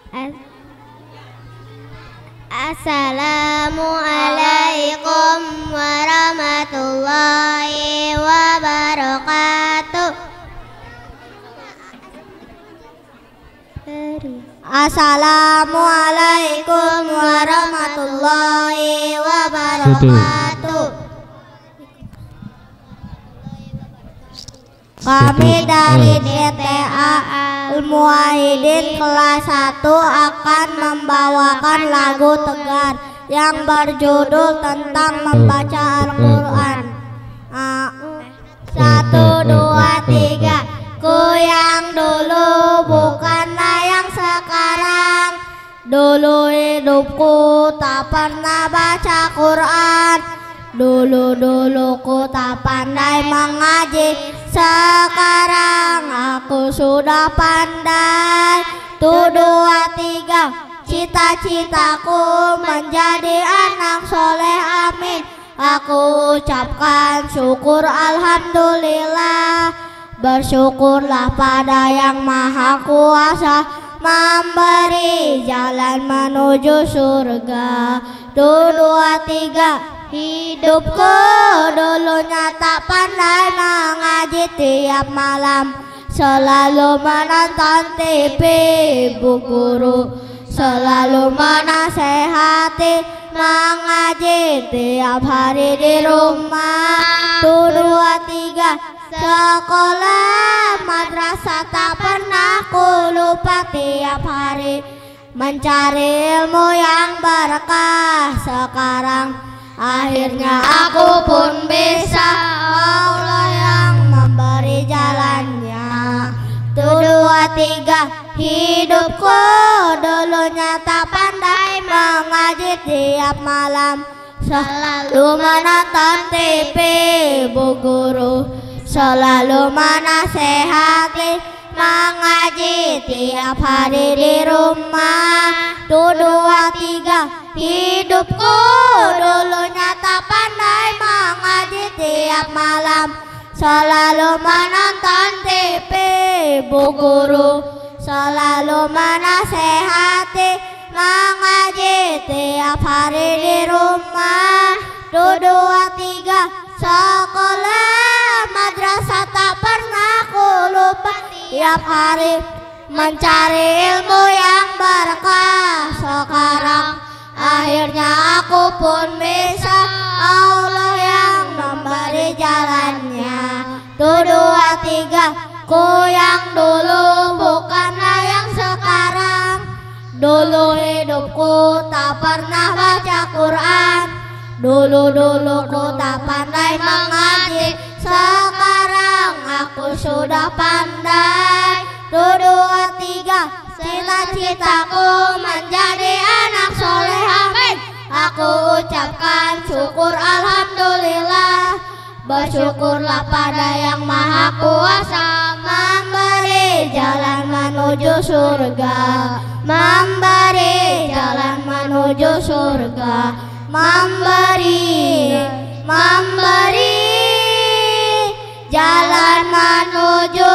Assalamualaikum warahmatullahi wabarakatuh. Assalamualaikum warahmatullahi wabarakatuh. Kami dari DTA Al-Muwahhidin kelas 1 akan membawakan lagu Tegar yang berjudul tentang membaca Al-Quran. 1, 2, 3. Ku yang dulu bukanlah yang sekarang. Dulu hidupku tak pernah baca Quran. Dulu ku tak pandai mengaji. Sekarang aku sudah pandai. 1, 2, 3. Cita-citaku menjadi anak soleh, amin. Aku ucapkan syukur alhamdulillah. Bersyukurlah pada yang maha kuasa memberi jalan menuju surga. 1, 2, 3. Hidupku dulunya tak pandai mengaji tiap malam. Selalu menonton TV Bu Guru, selalu menasehati mengaji tiap hari di rumah. 1, 2, 3. Sekolah madrasah tak pernah ku lupa tiap hari mencari ilmu yang berkah. Sekarang akhirnya aku pun bisa, Allah yang memberi jalannya. 1, 2, 3. Hidupku dulunya tak pandai mengaji tiap malam. Selalu menonton TV Bu Guru, selalu menasehati mengaji tiap hari di rumah. 1, 2, 3. Hidupku dulunya tak pandai mengaji tiap malam. Selalu menonton TV Bu Guru, selalu menasehati mengaji tiap hari di rumah. 1, 2, 3. Sekolah madrasah tak pernah ku lupa tiap hari mencari ilmu yang berkah. Sekarang akhirnya aku pun bisa, Allah yang memberi jalannya. 1, 2, 3. Ku yang dulu bukanlah yang sekarang. Dulu hidupku tak pernah baca Quran. Dulu ku tak pandai mengaji. Sekarang aku sudah pandai. 1, 2, 3. Cita-citaku menjadi anak soleh, amin. Aku ucapkan syukur alhamdulillah. Bersyukurlah pada yang maha kuasa memberi jalan menuju surga. Memberi jalan menuju surga. Memberi jalan menuju